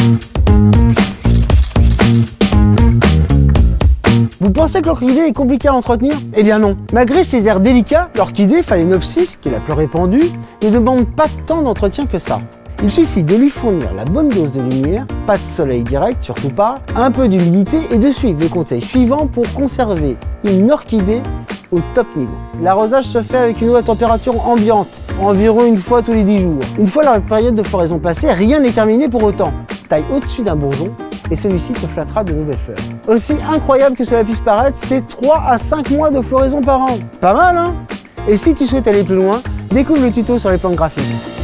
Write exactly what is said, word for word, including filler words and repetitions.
Vous pensez que l'orchidée est compliquée à entretenir? Eh bien non. Malgré ses airs délicats, l'orchidée Phalaenopsis, qui est la plus répandue, ne demande pas tant d'entretien que ça. Il suffit de lui fournir la bonne dose de lumière, pas de soleil direct, surtout pas, un peu d'humidité et de suivre les conseils suivants pour conserver une orchidée au top niveau. L'arrosage se fait avec une eau à température ambiante, environ une fois tous les dix jours. Une fois la période de floraison passée, rien n'est terminé pour autant. Taille au-dessus d'un bourgeon et celui-ci te flattera de nouvelles fleurs. Aussi incroyable que cela puisse paraître, c'est trois à cinq mois de floraison par an. Pas mal, hein? Et si tu souhaites aller plus loin, découvre le tuto sur les plantes graphiques.